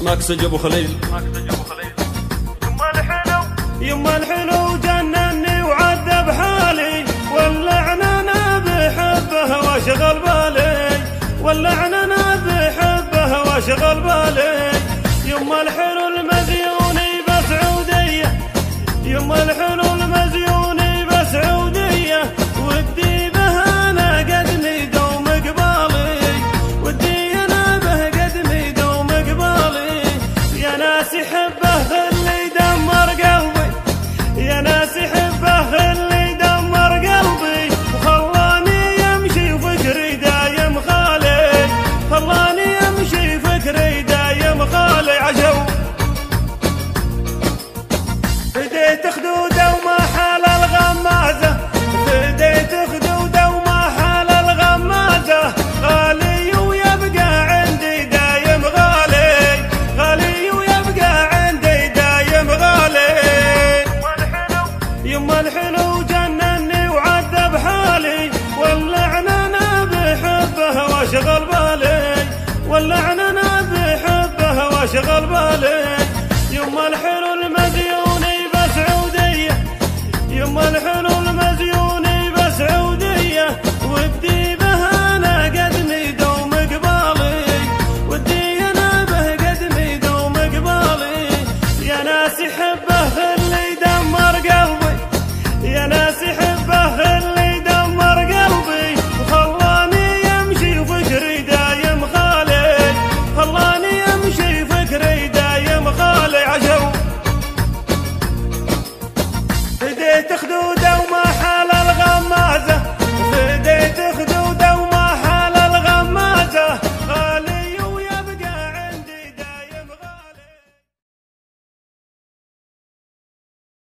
ماكسج ابو خليل. يما الحلو جنني وعذب حالي، واللعن انا بحبه واشغل بالي، واللعن انا بحبه واشغل بالي. يما الحلو المزيوني بسعوديه، يما الحلو المزيوني بسعوديه، ودي به انا قدمي دوم قبالي، ودي انا به قدمي دوم قبالي. يا ناس يحبه اللي يدمر قلبي، يا ناس يحبه اللي يدمر قلبي، وخلاني يمشي وفكري دايم خالي، خلاني يمشي فكري دايم خالي. عجو بديت خدوده وما حال الغمازه، بديت خدوده وما حال الغمازه، غالي ويبقى عندي دايم غالي، غالي ويبقى عندي دايم غالي. يما الحلو جنني وعذب حالي، واللعن انا بحبه واشغل بالي، واللعن انا بحبه واشغل بالي. يما الحلو